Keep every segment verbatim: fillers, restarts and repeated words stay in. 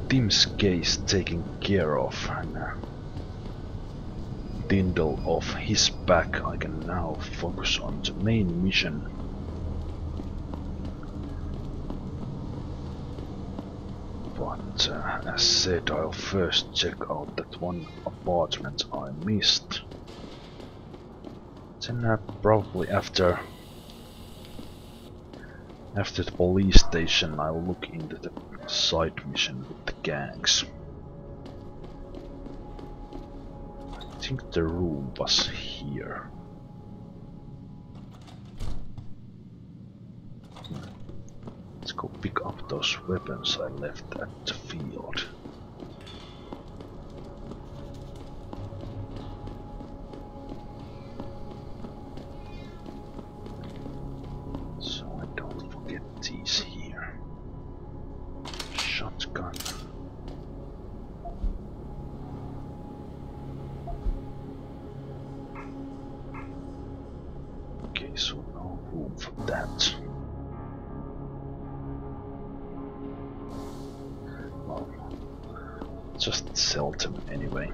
Tim's case taken care of and uh, Tyndall off his back, I can now focus on the main mission. But uh, as said, I'll first check out that one apartment I missed. Then uh, probably after after the police station I'll look into the side mission with the gangs. I think the room was here. Let's go pick up those weapons I left at the field. So I don't forget these here. Shotgun. Okay, so no room for that. Well, just sell them anyway.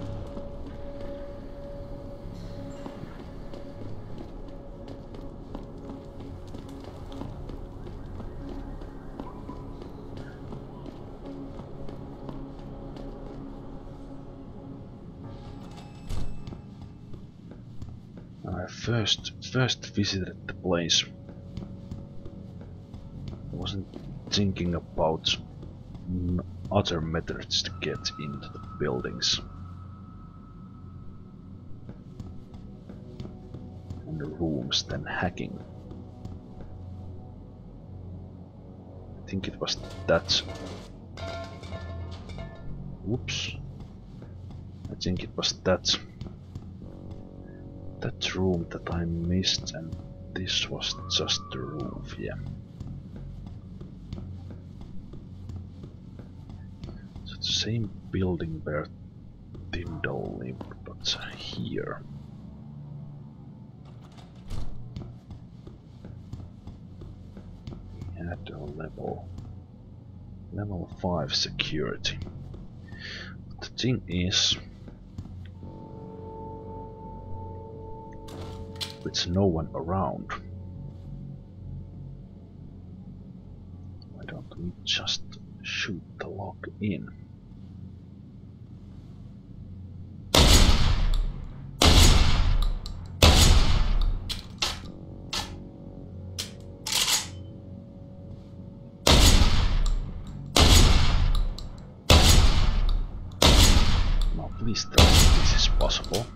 I first first visited the place. I wasn't thinking about mm, other methods to get into the buildings. And the rooms than hacking. I think it was that. Whoops. I think it was that. That room that I missed, and this was just the roof, yeah. So the same building where Tyndall lived, but here. We had a level, level five security. But the thing is, with no one around, why don't we just shoot the lock in? Now please tell me this is possible.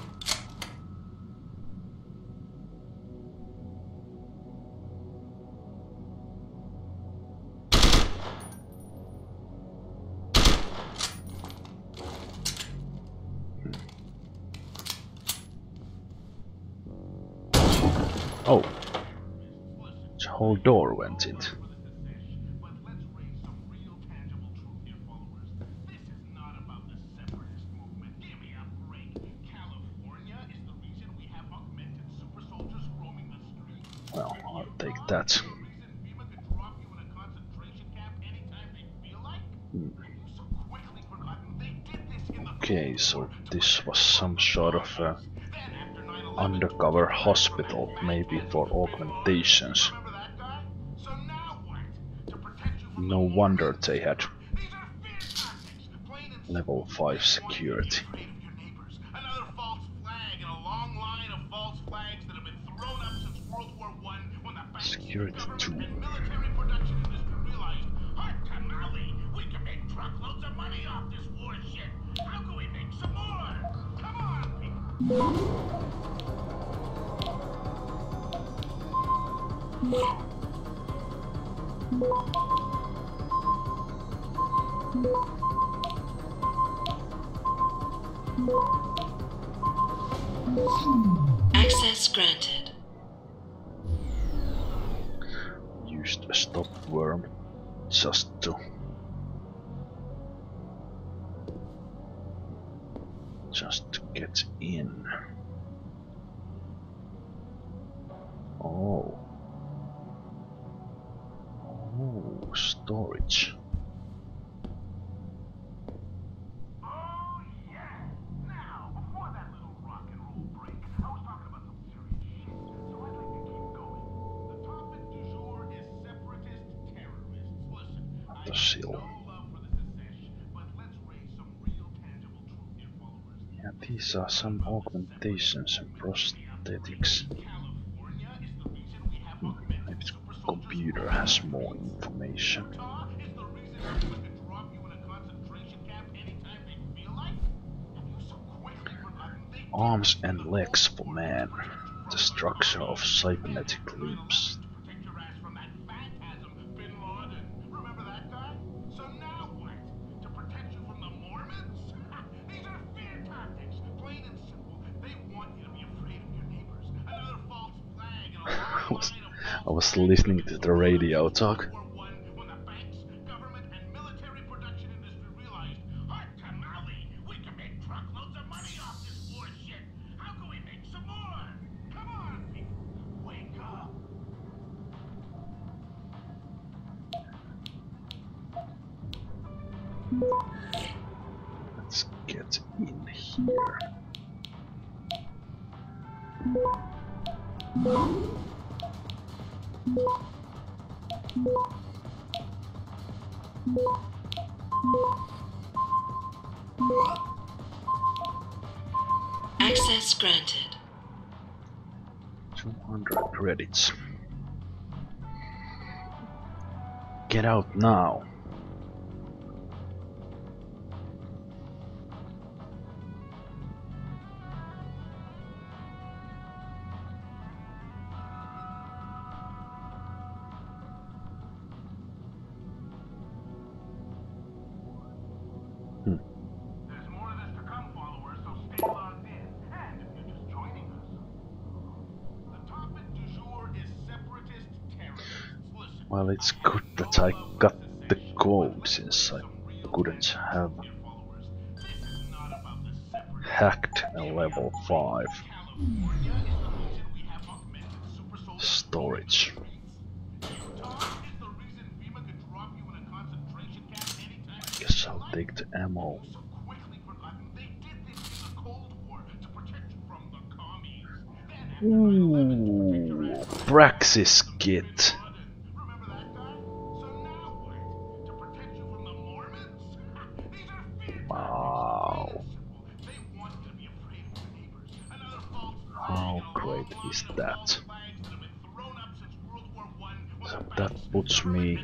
Oh, the whole door went in. Well, I'll take that. Hmm. Okay, so this was some sort of a undercover hospital, maybe for augmentations. No wonder they had level five security. Security two. Access granted. Used a stop worm just to just to get in. Oh. Oh, storage. Artosil. Yeah, these are some augmentations and prosthetics. Hmm, maybe the computer has more information. Arms and legs for man. The structure of cybernetic limbs. I was, I was listening to the radio talk. Let's get in here. Access granted. two hundred credits. Get out now. Well, it's good that I got the code since I couldn't have hacked a level five storage. Guess I'll take the ammo. Ooh, Praxis kit. Wow. How great is that? So that puts me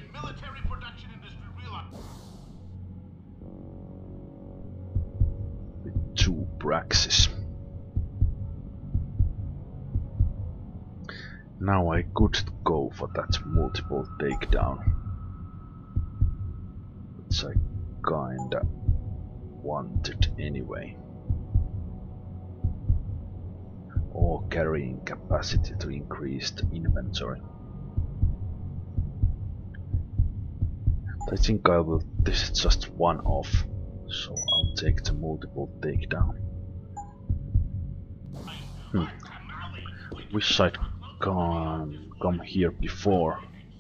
with two Praxis. Now I could go for that multiple takedown, which I kinda wanted anyway. Or carrying capacity to increase the inventory. I think I will. This is just one off, so I'll take the multiple takedown. Hmm. Wish I'd gone come here before.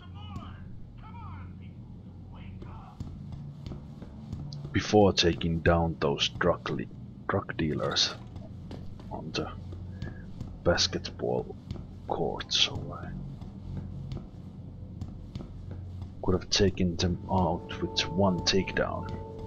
Before taking down those drug, drug dealers on the basketball court, so I could have taken them out with one takedown.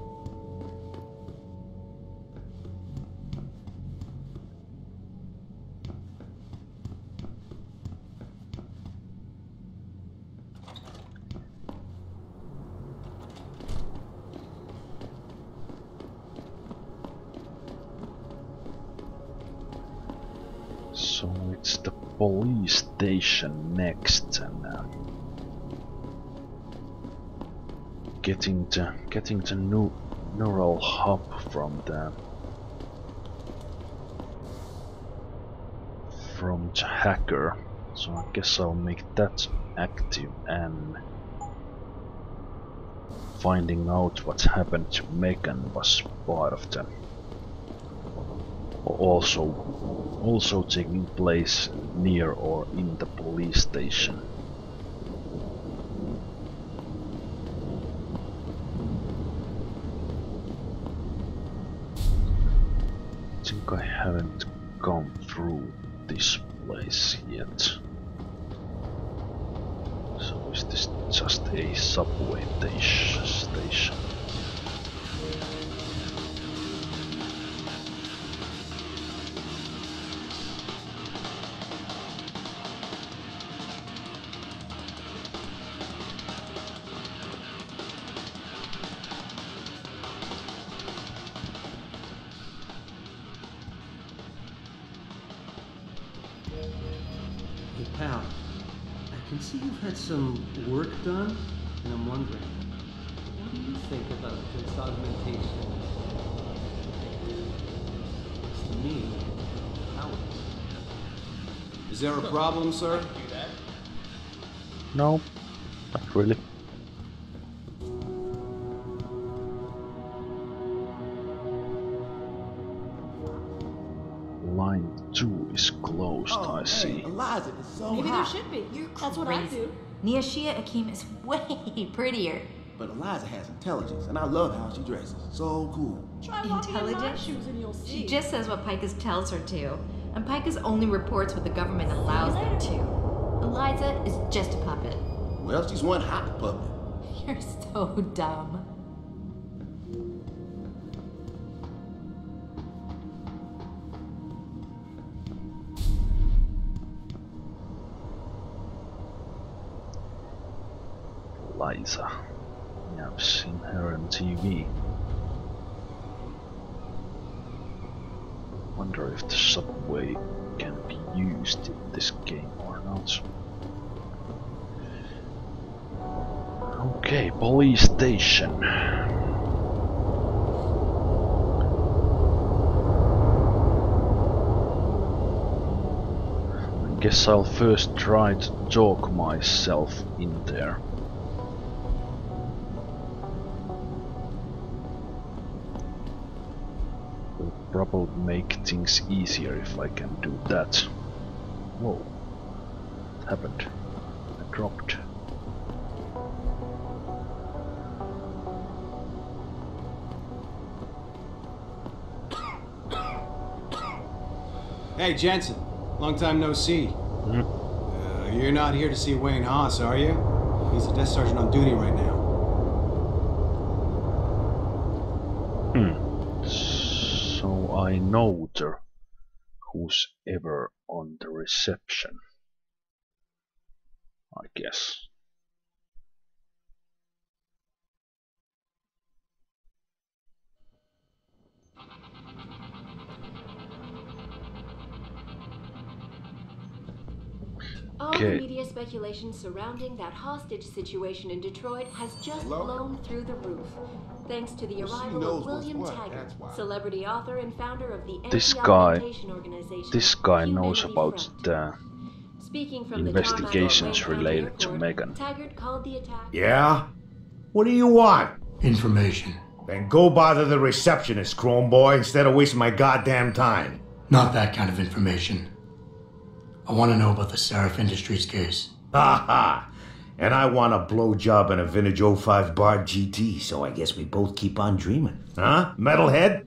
So it's the police station next, and uh, getting the getting the new neural hub from the from the hacker. So I guess I'll make that active, and finding out what happened to Megan was part of the also also taking place near or in the police station. I think I haven't gone through this place yet, so we is this just a subway station? Hey pal, I can see you've had some work done, and I'm wondering, what do you think about this augmentation? Looks to me, how? Is there a problem, sir? No, not really. Line two is closed, Oh, I hey, see. Eliza, it's so Maybe hot. there should be. You're That's what I crazy. do. Nia Shia Akeem is way prettier. But Eliza has intelligence, and I love how she dresses. So cool. Try walking in my Intelligent? shoes and you'll see. She just says what Picus tells her to, and Picus only reports what the government allows them to. Eliza is just a puppet. Well, she's one hot puppet. You're so dumb. Liza. Yeah, I've seen her on T V. Wonder if the subway can be used in this game or not. Okay, police station. I guess I'll first try to talk myself in there. Will probably make things easier if I can do that. Whoa, what happened? I dropped. Hey, Jensen. Long time no see. Mm. Uh, you're not here to see Wayne Haas, are you? He's a desk sergeant on duty right now. Hmm. So I know the who's ever on the reception, I guess. All Okay. the media speculation surrounding that hostage situation in Detroit has just Hello? blown through the roof. Thanks to the Well, she arrival knows of what's William what, Taggart, that's why. celebrity author and founder of the This guy, anti-augmentation organization. this guy knows Humanity about Front. the Speaking from the investigations tarmac of Wayne related County to Airport, Megan. Taggart called the attack. Yeah? What do you want? Information. Then go bother the receptionist, Chrome Boy, instead of wasting my goddamn time. Not that kind of information. I want to know about the Seraph Industries case. Ha ha! And I want a blowjob in a vintage oh five Bard G T, so I guess we both keep on dreaming. Huh? Metalhead?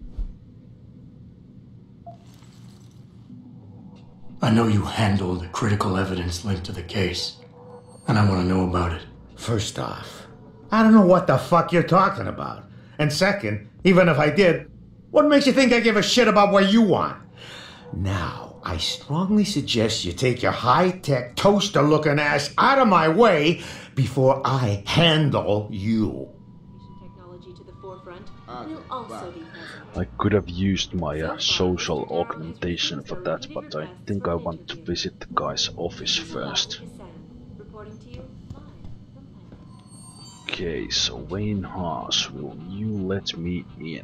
I know you handled critical evidence linked to the case, and I want to know about it. First off, I don't know what the fuck you're talking about. And second, even if I did, what makes you think I give a shit about what you want? Now, I strongly suggest you take your high-tech, toaster-looking ass out of my way before I handle you. Technology to the forefront Okay, will also bye. be present. I could have used my uh, social augmentation for that, but I think I want to visit the guy's office first. Reporting to you live from Planet. Okay, so Wayne Haas, will you let me in?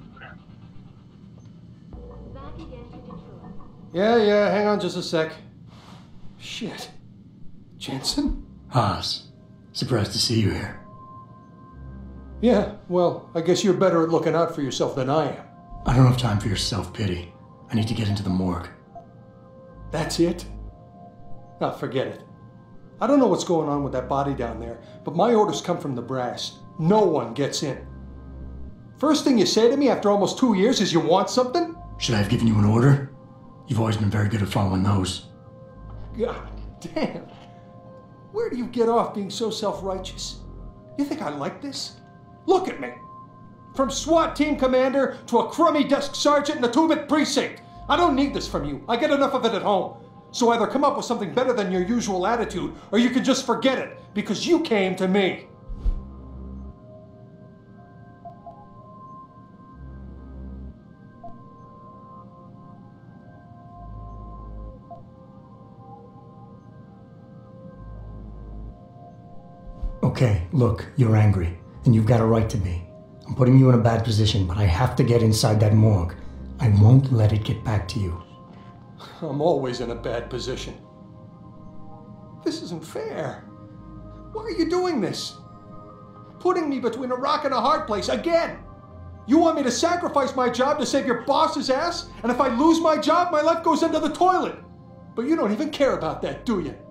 Back again to Detroit. Yeah, yeah, hang on just a sec. Shit. Jensen? Haas, surprised to see you here. Yeah, well, I guess you're better at looking out for yourself than I am. I don't have time for your self-pity. I need to get into the morgue. That's it? Ah, forget it. I don't know what's going on with that body down there, but my orders come from the brass. No one gets in. First thing you say to me after almost two years is you want something? Should I have given you an order? You've always been very good at following those. God damn. Where do you get off being so self-righteous? You think I like this? Look at me. From SWAT team commander to a crummy desk sergeant in the two-bit precinct. I don't need this from you. I get enough of it at home. So either come up with something better than your usual attitude, or you can just forget it, because you came to me. Okay, look, you're angry, and you've got a right to be. I'm putting you in a bad position, but I have to get inside that morgue. I won't let it get back to you. I'm always in a bad position. This isn't fair. Why are you doing this? Putting me between a rock and a hard place again. You want me to sacrifice my job to save your boss's ass? And if I lose my job, my life goes into the toilet. But you don't even care about that, do you?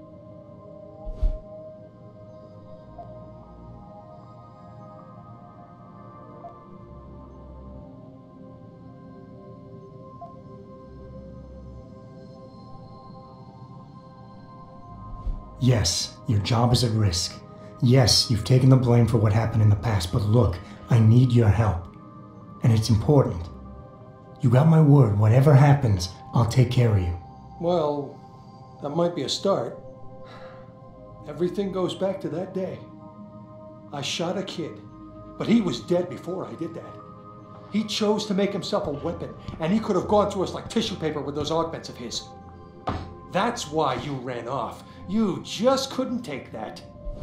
Yes, your job is at risk. Yes, you've taken the blame for what happened in the past, but look, I need your help. And it's important. You got my word, whatever happens, I'll take care of you. Well, that might be a start. Everything goes back to that day. I shot a kid, but he was dead before I did that. He chose to make himself a weapon, and he could have gone through us like tissue paper with those augments of his. That's why you ran off. You just couldn't take that.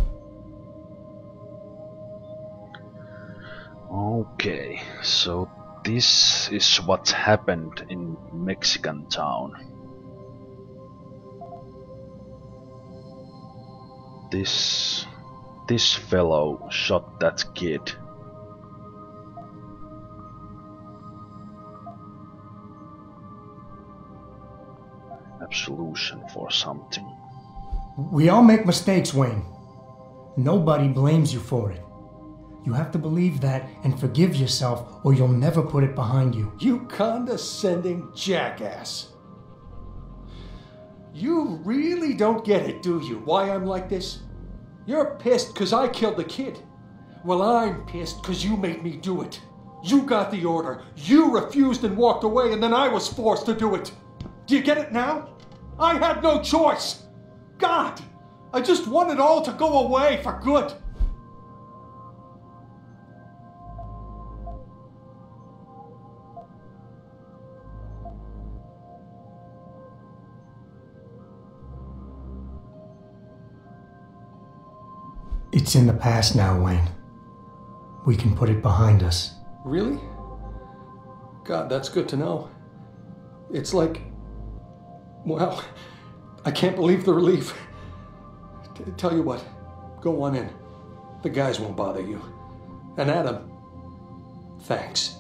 Okay, so this is what happened in Mexican town. This this fellow shot that kid. Absolution for something. We all make mistakes, Wayne. Nobody blames you for it. You have to believe that and forgive yourself, or you'll never put it behind you. You condescending jackass. You really don't get it, do you, why I'm like this? You're pissed because I killed the kid. Well, I'm pissed because you made me do it. You got the order. You refused and walked away, and then I was forced to do it. Do you get it now? I had no choice. God, I just want it all to go away for good. It's in the past now, Wayne. We can put it behind us. Really? God, that's good to know. It's like, well, I can't believe the relief. T- tell you what, go on in. The guys won't bother you. And Adam, thanks.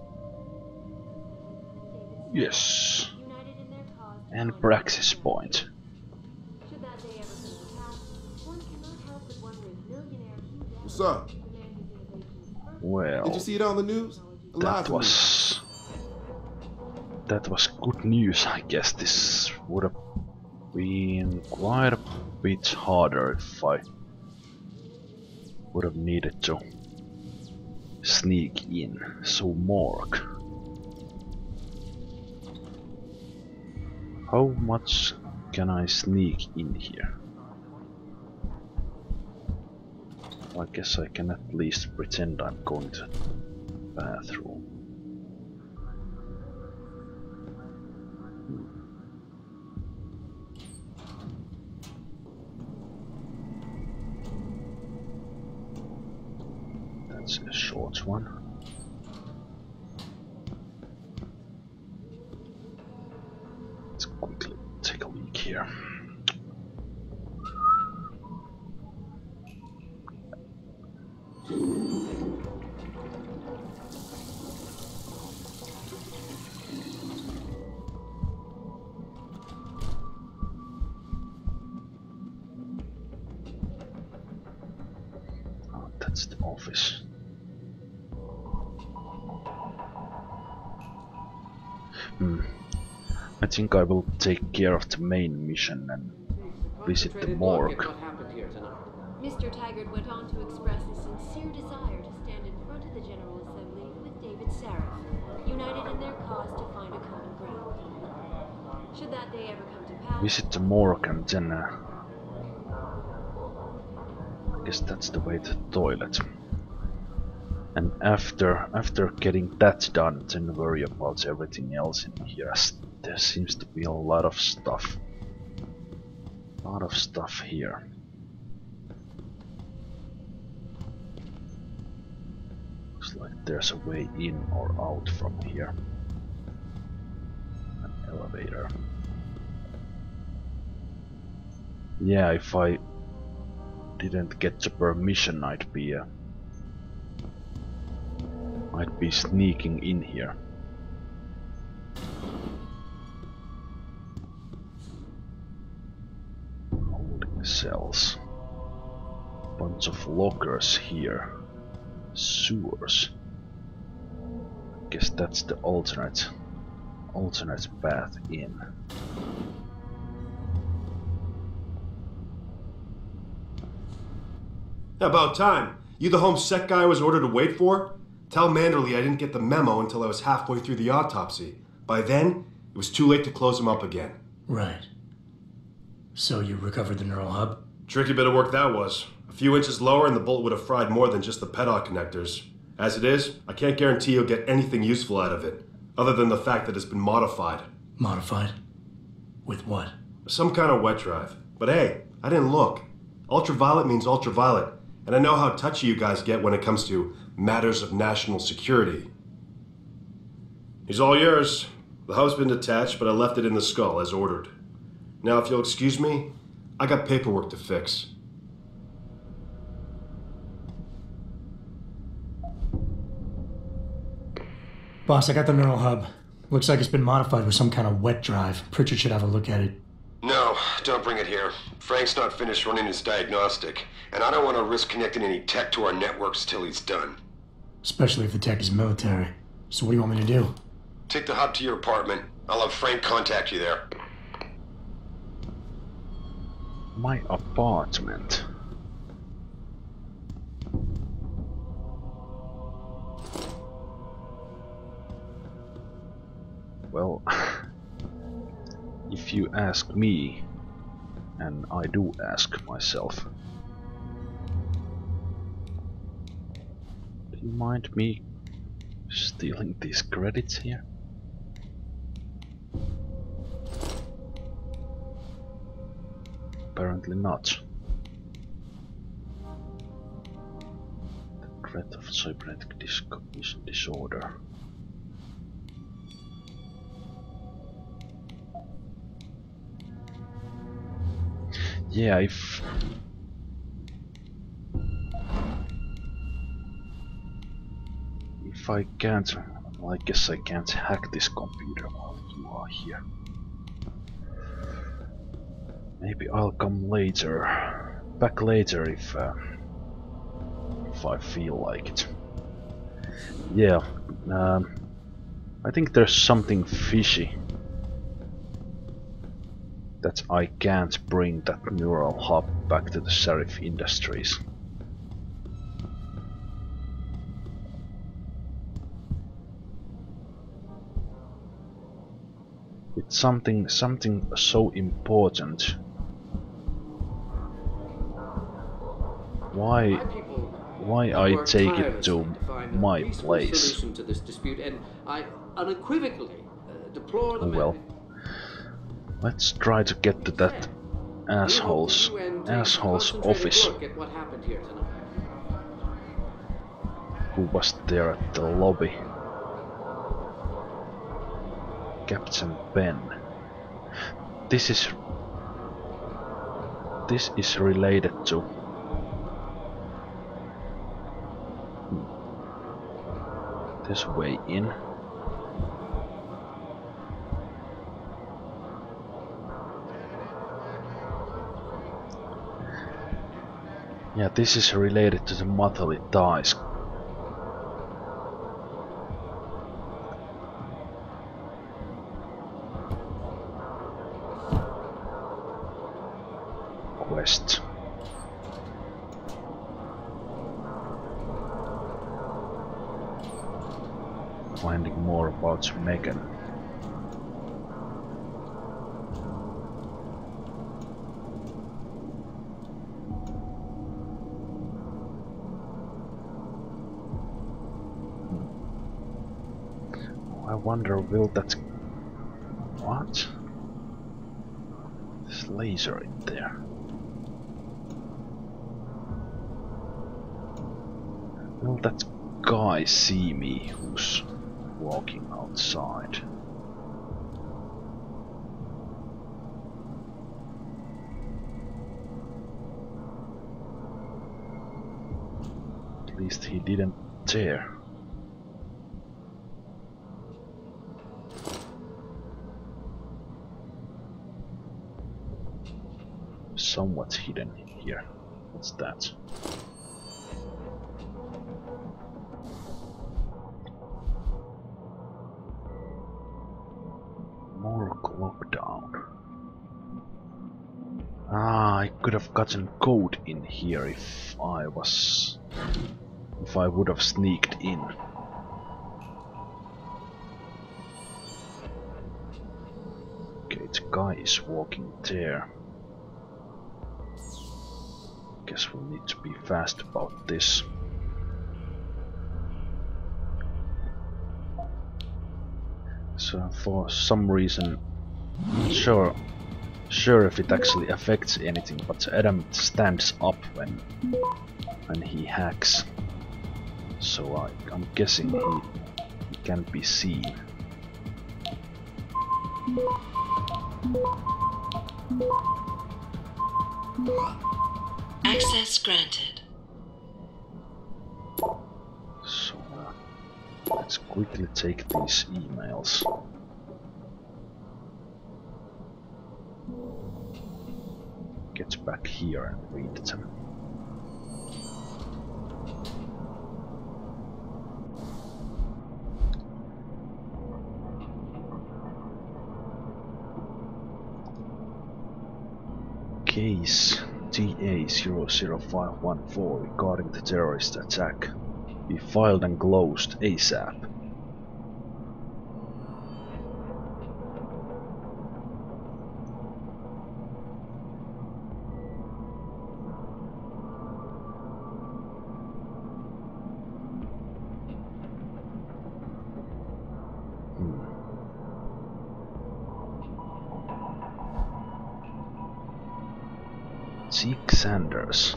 Yes. And praxis point. What's up? Well, Did you see it on the news? that was that was good news. I guess this would have been quite a bit harder if I would have needed to sneak in. So morgue. How much can I sneak in here? I guess I can at least pretend I'm going to the bathroom. That's a short one. Let's quickly take a look here. That's the office. Hmm. I think I will take care of the main mission and visit the morgue. Mister Taggart went on to express a sincere desire to stand in front of the General Assembly with David Sarif, united in their cause to find a common ground. Should that day ever come to pass... Visit the morgue and then... Uh, I guess that's the way to the toilet. And after after getting that done, then worry about everything else in here, as there seems to be a lot of stuff. A lot of stuff here. Looks like there's a way in or out from here. An elevator. Yeah, if I didn't get the permission, I'd be uh, I'd be sneaking in here. Holding cells. Bunch of lockers here. Sewers. Guess that's the alternate alternate path in. About time. You the home sec guy I was ordered to wait for? Tell Manderley I didn't get the memo until I was halfway through the autopsy. By then, it was too late to close him up again. Right. So you recovered the neural hub? Tricky bit of work that was. A few inches lower and the bullet would have fried more than just the pedal connectors. As it is, I can't guarantee you'll get anything useful out of it, other than the fact that it's been modified. Modified? With what? Some kind of wet drive. But hey, I didn't look. Ultraviolet means ultraviolet, and I know how touchy you guys get when it comes to matters of national security. He's all yours. The hub's been detached, but I left it in the skull as ordered. Now, if you'll excuse me, I got paperwork to fix. Boss, I got the neural hub. Looks like it's been modified with some kind of wet drive. Pritchard should have a look at it. No, don't bring it here. Frank's not finished running his diagnostic, and I don't want to risk connecting any tech to our networks till he's done. Especially if the tech is military. So what do you want me to do? Take the hub to your apartment. I'll have Frank contact you there. My apartment. Well, if you ask me, and I do ask myself, do you mind me stealing these credits here? Apparently not. The threat of cybernetic discognition disorder. Yeah, if... If I can't... Well, I guess I can't hack this computer while you are here. Maybe I'll come later. Back later if... Uh, if I feel like it. Yeah, um, I think there's something fishy. That I can't bring that neural hub back to the Sarif Industries. It's something something so important. Why why I take it to my place? Solution to this dispute, and I unequivocally uh, deplore the Oh well. Let's try to get to that asshole's asshole's office. Who was there at the lobby? Captain Ben. This is this is related to hmm. There's a way in. Yeah, this is related to the Motherly Ties. next? Finding more about Megan. I wonder, will that... What? This laser in there. Will that guy see me who's walking outside? At least he didn't dare. Somewhat hidden here. What's that? More lockdown. Ah, I could have gotten code in here if I was... if I would have sneaked in. Okay, the guy is walking there. Guess we'll need to be fast about this. So for some reason, not sure, sure if it actually affects anything, but Adam stands up when when he hacks. So I, I'm guessing he, he can't be seen. Access granted. So uh, let's quickly take these emails. Get back here and read them. Case T A zero zero five one four regarding the terrorist attack. Be filed and closed ASAP. Zeke Sanders.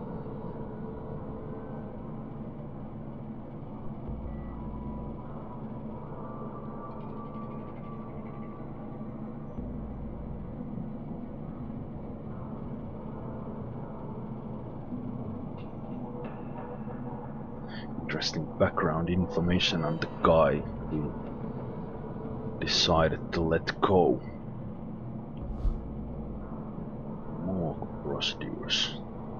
Interesting background information on the guy who decided to let go. More procedures.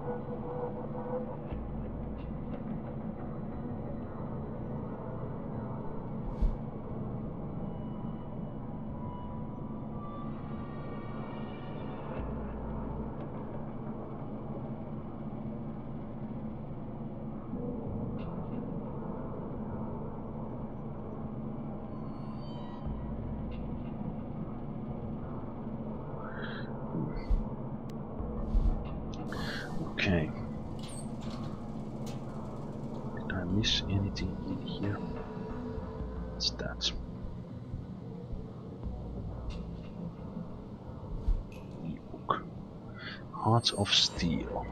Okay. Did I miss anything in here? What's that? Ebook. Hearts of Steel.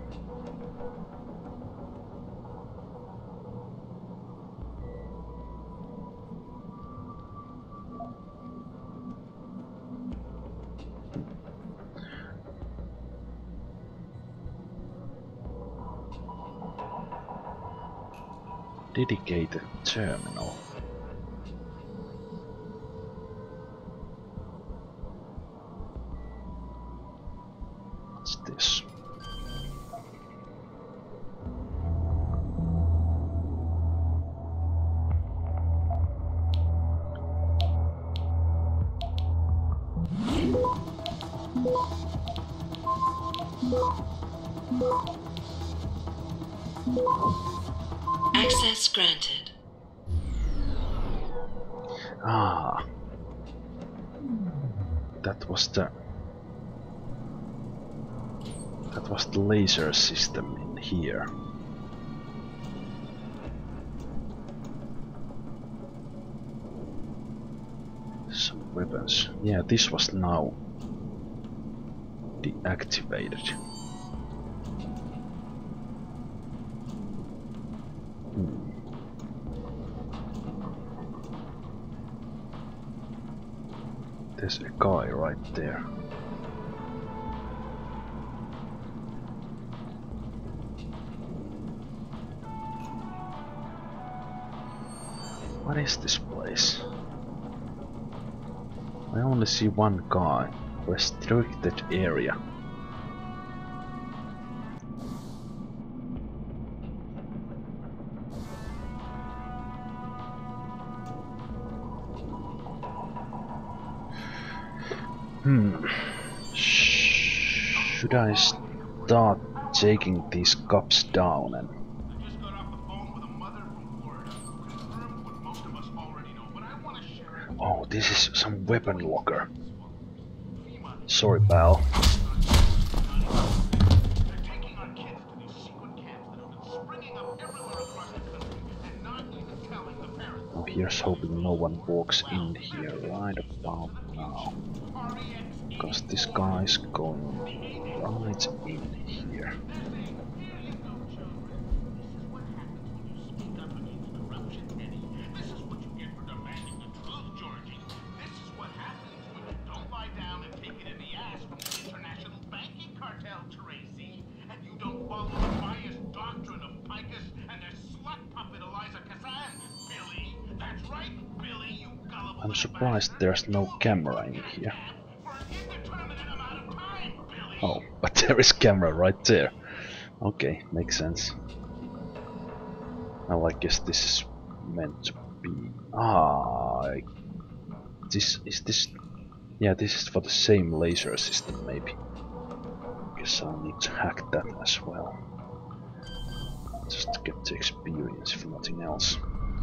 Dedicated terminal. What's this? Access granted. Ah. That was the... That was the laser system in here. Some weapons. Yeah, this was now deactivated. Hmm. There's a guy right there. What is this place? I only see one guy. Restricted area. Hmm. Should I start taking these cops down and... Oh, this is some weapon locker. Sorry, pal. Oh, here's hoping no one walks in here right about now. Because this guy's going right in here. I'm surprised there's no camera in here. Oh, but there is camera right there. Okay, makes sense. Now I guess this is meant to be... Ah, I... this is this... Yeah, this is for the same laser system, maybe. Guess I'll need to hack that as well. Just to get the experience, if nothing else.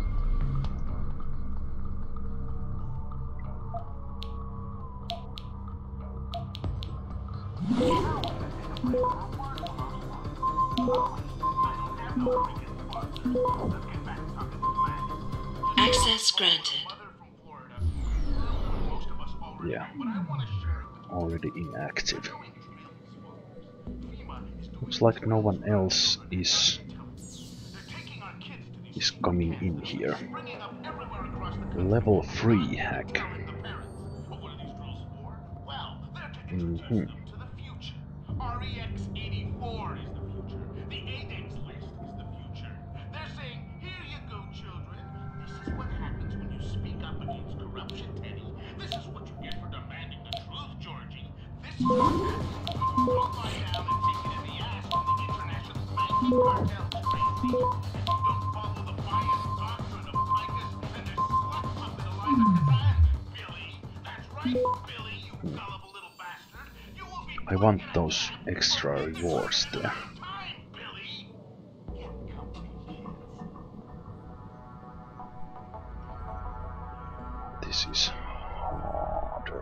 Access granted. Yeah, already inactive. Looks like no one else is is coming in here. Level three hack. Mm-hmm. R E X eighty-four is the future. The ADEX list is the future. They're saying, here you go, children. This is what happens when you speak up against corruption, Teddy. This is what you get for demanding the truth, Georgie. This is what happens when you don't lie down and take it in the ass from the international banking cartel, Tracy. And you don't follow the biased doctrine of Picus and their slut puppet Eliza Kazan. Billy, that's right, Billy, you gullible little bastard. You will be... I want those extra rewards there. This is harder.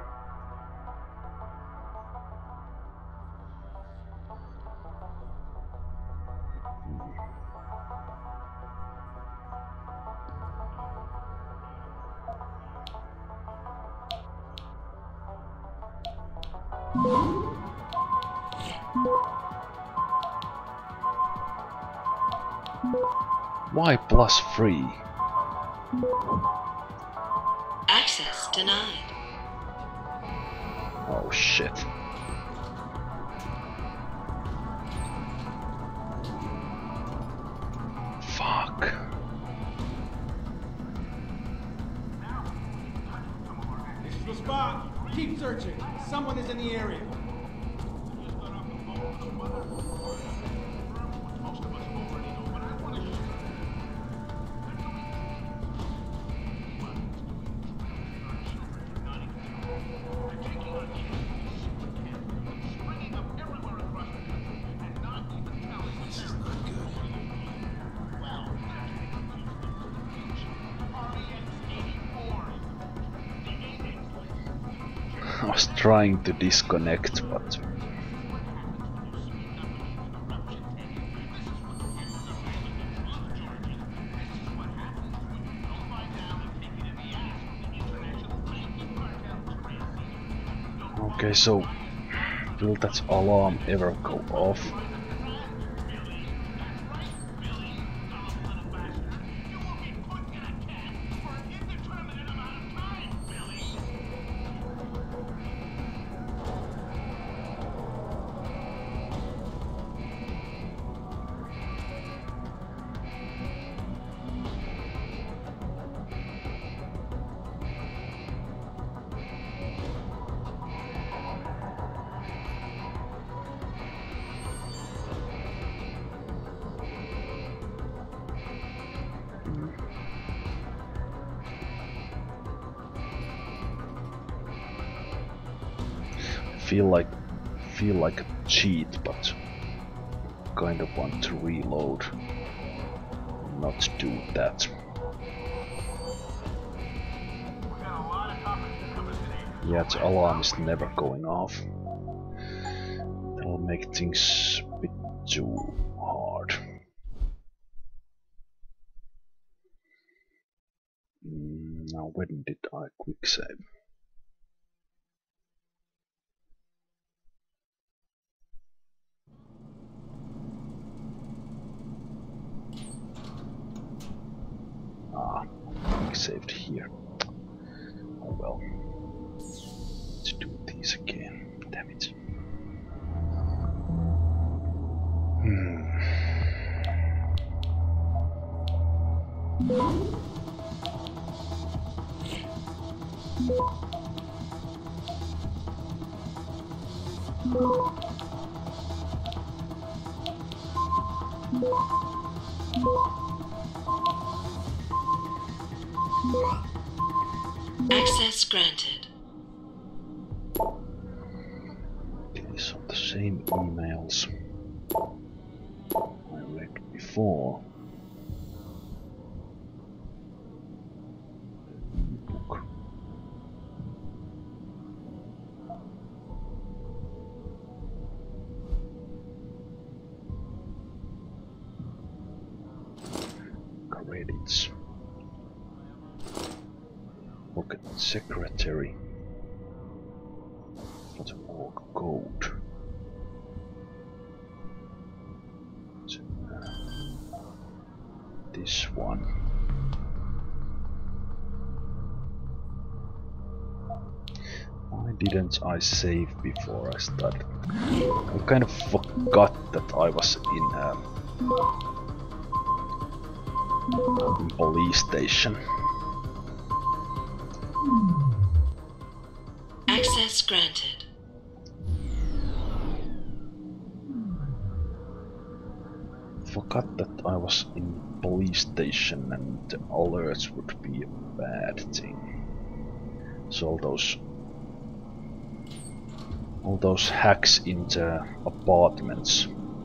Why plus three? Access denied. Oh shit. Fuck. This is the spot. Keep searching. Someone is in the area. was trying to disconnect, but okay, so will that alarm ever go off? Feel like feel like a cheat, but kind of want to reload, not do that. Yeah, the alarm is never going off. That'll make things a bit too hard. Mm, now when did I quick save? Ah, quick saved here. Oh well. Let's do these again. Damn it. Hmm. Access granted. Okay, so the same emails I read before. Book. Credits. Look at secretary. What's a org code? So, uh, this one. Why didn't I save before I started? I kind of forgot that I was in a police station. Access granted. Forgot that I was in police station and the alerts would be a bad thing. So all those all those hacks into apartments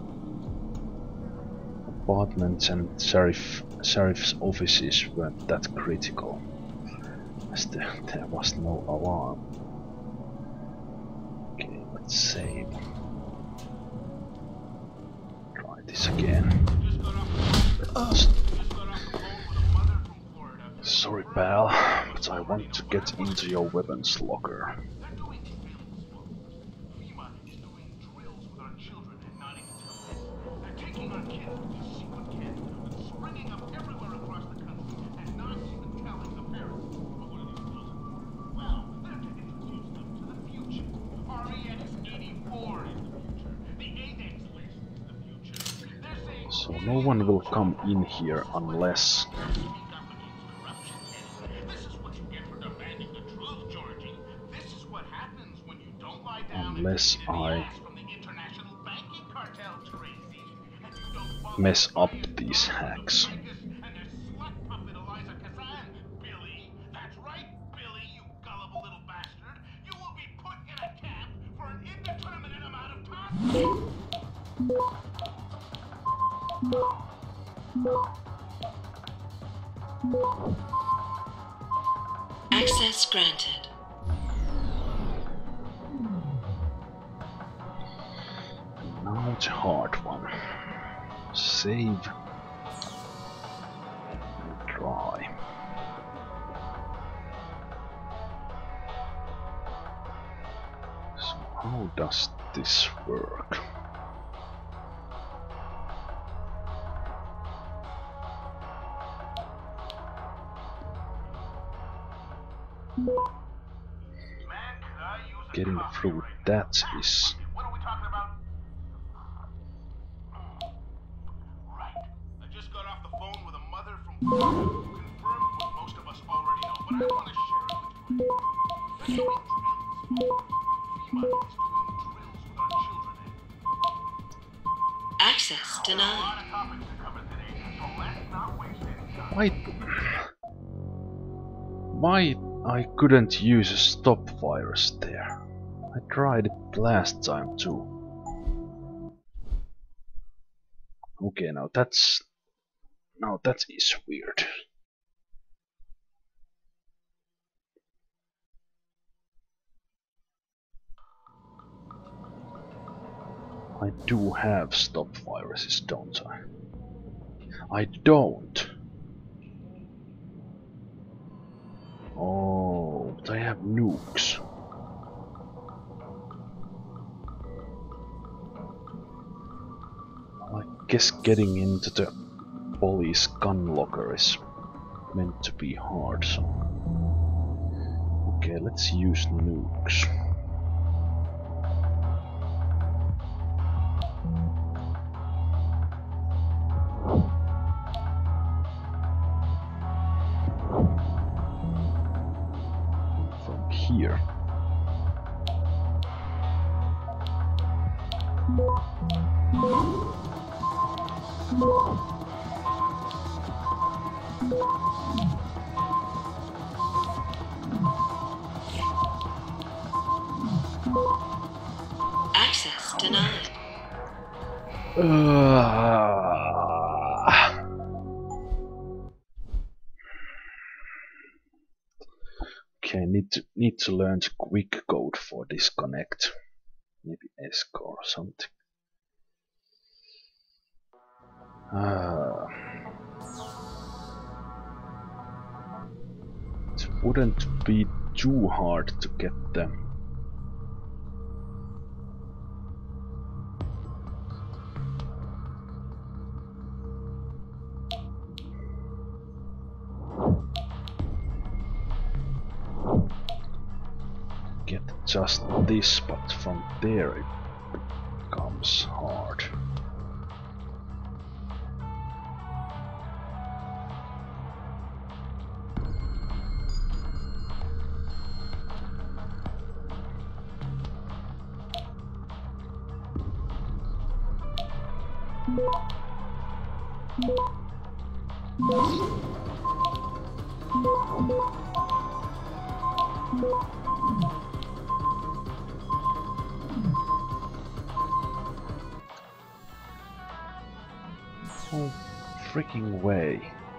apartments and sheriff sheriff's offices weren't that critical, as there, there was no alarm. Okay, let's save. Try this again. Uh, sorry pal, but I want to get into your weapons locker. So no one will come in here unless unless I mess up these hacks. Access granted. Now the hard one. Save. And try. So how does this work? Getting through that is... What are we talking about? Right. I just got off the phone with a mother from Florida who confirmed what most of us already know, but I want to share it with you. They're doing drills. FEMA is doing drills with our children. Access A denied. lot of topics to cover today, so let's not waste any time. Why... Why I couldn't use a stop virus there? I tried it last time too. Okay, now that's... Now that is weird. I do have stop viruses, don't I? I don't. Oh, but I have nukes. I guess getting into the police gun locker is meant to be hard, so... Okay, let's use nukes. From here. Access denied. Uh, okay, need to need to learn the quick code for disconnect. Maybe E S C O or something. Uh, it wouldn't be too hard to get them. Get just this, but from there it becomes hard. Oh, freaking way.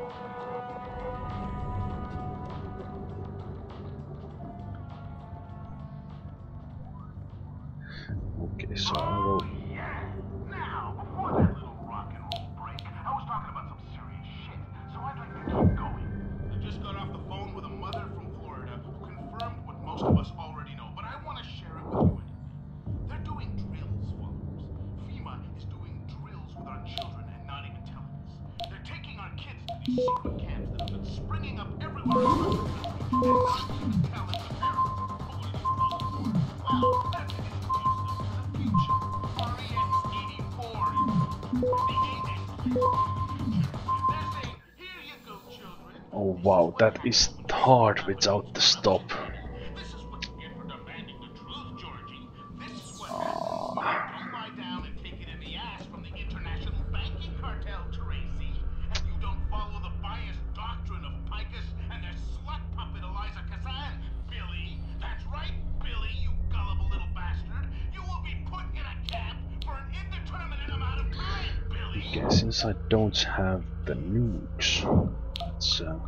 Okay, so I will... Now, before that little rock and roll break, I was talking about some serious shit, so I'd like to keep going. I just got off the phone with a mother from Florida who confirmed what most of us already know, but I want to share it with you anyway. They're doing drills, followers. FEMA is doing drills with our children and not even telling us. They're taking our kids to these secret camps that have been springing up everywhere across the country and not even telling the parents. But what do you think? Well, that's an introduce them to the future. R E X eighty-four is the A-X list is the future. They're saying, here you go, children. Oh wow, that is hard without the stop. This is what you get for demanding the truth, Georgie. This is what happens. Don't lie down and take it in the ass from the international banking cartel, Tracy. And you don't follow the biased doctrine of Picus and their slut puppet Eliza Kazan, Billy. That's right, Billy, you gullible little bastard. You will be put in a camp for an indeterminate amount of time, Billy. Okay, since I don't have the nukes, let's uh,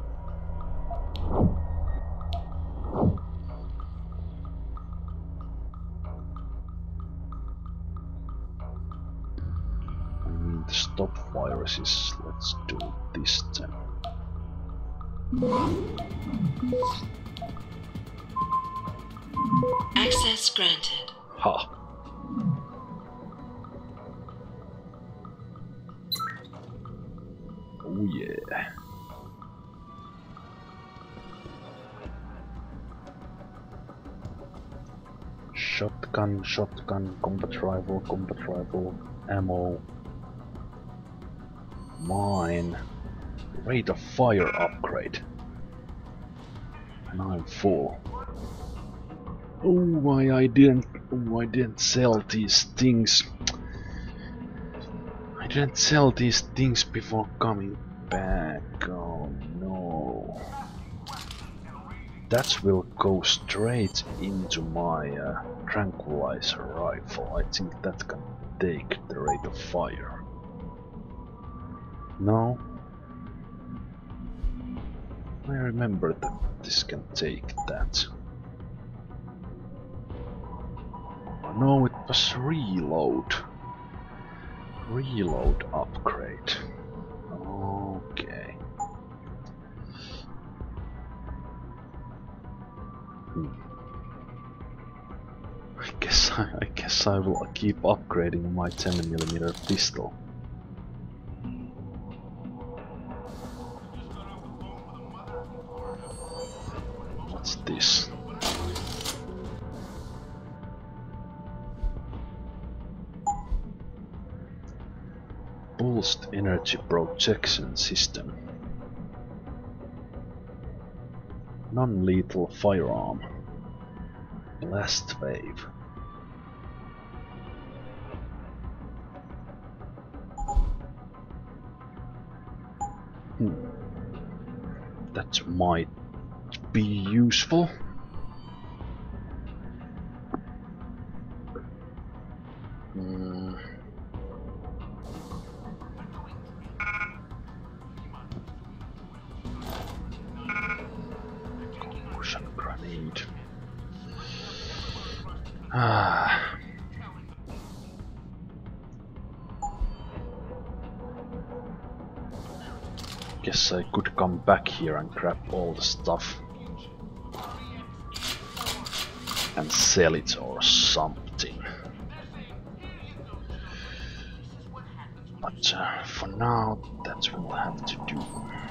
the stop viruses. Let's do this then. Access granted. Ha! Oh yeah. Shotgun, shotgun, combat rifle, combat rifle, ammo, mine, rate of fire upgrade, and I'm full. Oh, why I didn't, oh, I didn't sell these things. I didn't sell these things before coming back. Oh no. That will go straight into my uh, tranquilizer rifle. I think that can take the rate of fire. No? I remember that this can take that. Oh, no, it was reload. Reload upgrade. Okay. Hmm. I guess I, I guess I will keep upgrading my ten millimeter pistol. What's this? Pulsed energy projection system. Non-lethal firearm. Blast wave. Hmm. That might be useful. Hmm. Concussion grenade. Ah. Guess I could come back here and grab all the stuff and sell it or something. But uh, for now, that will have to do.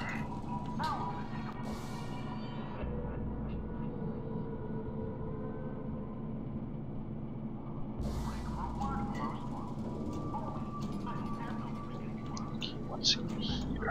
Okay, what's in here?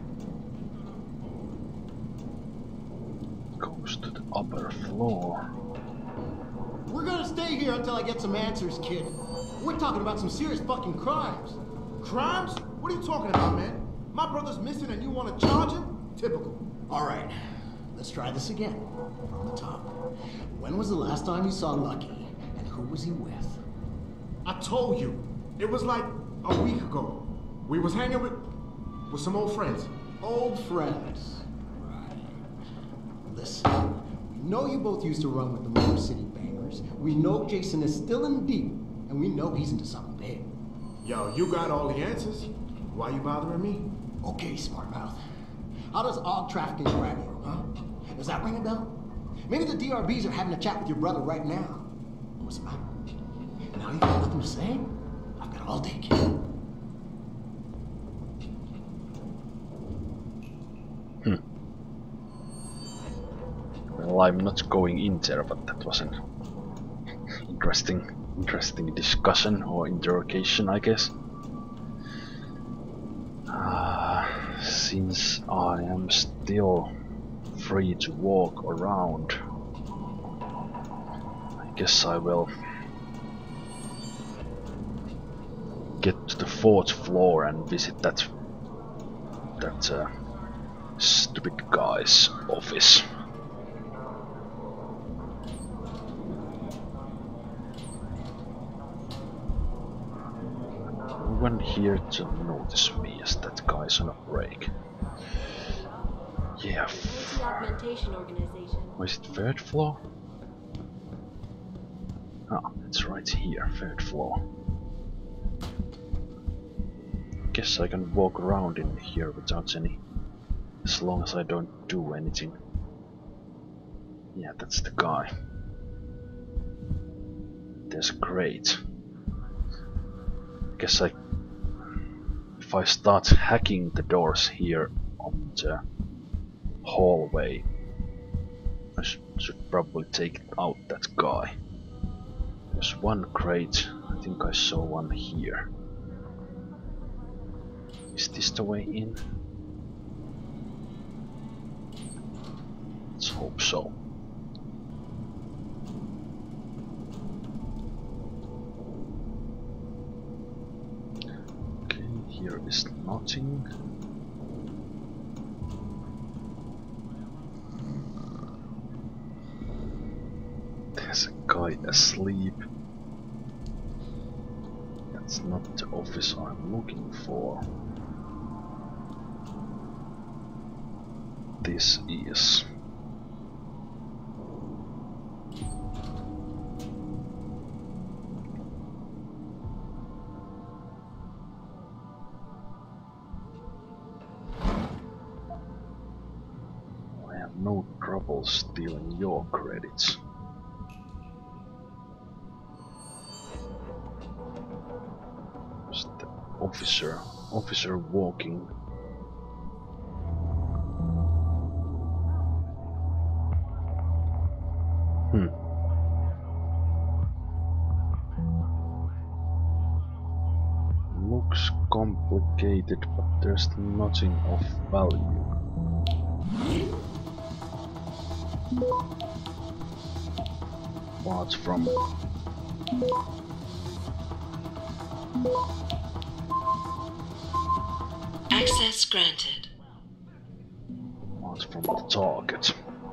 Goes to the upper floor. We're gonna stay here until I get some answers, kid. We're talking about some serious fucking crimes. Crimes? What are you talking about, man? My brother's missing and you want to charge him? Typical. All right, let's try this again. From the top. When was the last time you saw Lucky, and who was he with? I told you. It was like a week ago. We was hanging with with some old friends. Old friends. Right. Listen, we know you both used to run with the Motor City Bangers. We know Jason is still in deep, and we know he's into something big. Yo, you got all the answers. Why you bothering me? Okay, smart mouth. How does all trafficking grab you, huh? Does that ring a bell? Maybe the D R Bs are having a chat with your brother right now. What's the matter? Now you got nothing to say? I've got all day, kid. Hmm. Well, I'm not going in there, but that was an interesting, interesting discussion or interrogation, I guess. Uh, since I am still free to walk around, I guess I will get to the fourth floor and visit that that uh, stupid guy's office. No one here to notice me as that guy's on a break. Yeah. The Augmentation Organization. Was it third floor? Ah, it's right here, third floor. guess I can walk around in here without any, as long as I don't do anything. Yeah, that's the guy. There's a crate. Guess I, if I start hacking the doors here on the hallway, I sh should probably take out that guy. There's one crate. I think I saw one here. Is this the way in? Let's hope so. Okay, here is nothing. There's a guy asleep. That's not the office I'm looking for. This is. I have no trouble stealing your credits. Just the officer, officer walking. Hmm. Looks complicated, but there's nothing of value. Apart from access granted. Apart from the target.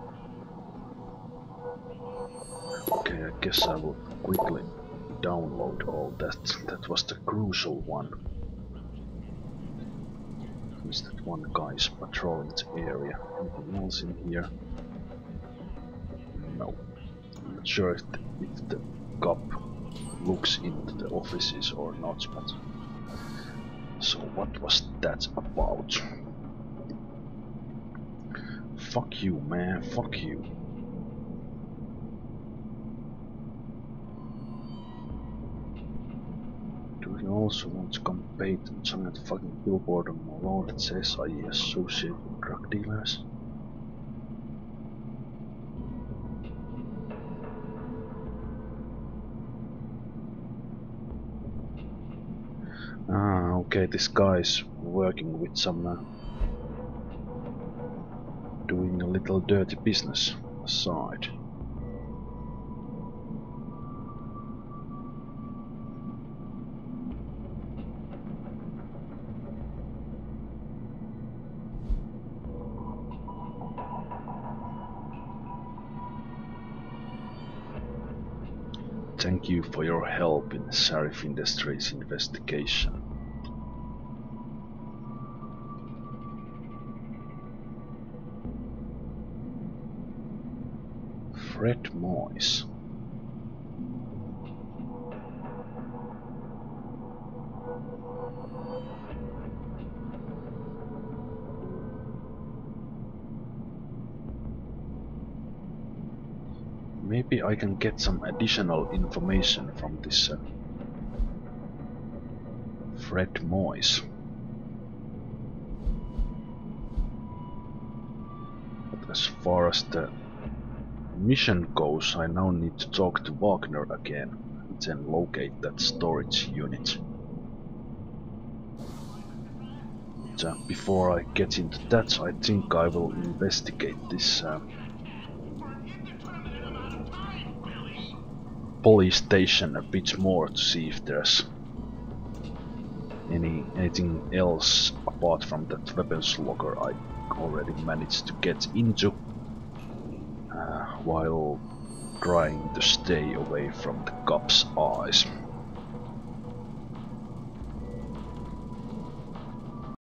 Okay, I guess I will quickly download all that. That was the crucial one. Is that one guy's patrolling the area? Anything else in here? No. I'm not sure if the, if the cop looks into the offices or not, but... So what was that about? Fuck you, man, fuck you. Do you also want to come paint a giant fucking billboard on my wall that says I associate with drug dealers? Ah, okay, this guy's working with some... Uh, doing a little dirty business aside. Thank you for your help in Sarif Industries' investigation. Fred Moyes. Maybe I can get some additional information from this uh, Fred Moyes. But as far as the mission goes, I now need to talk to Wagner again and then locate that storage unit. But, uh, before I get into that, I think I will investigate this uh, police station a bit more to see if there's any anything else apart from that weapons locker I already managed to get into uh, while trying to stay away from the cops' eyes.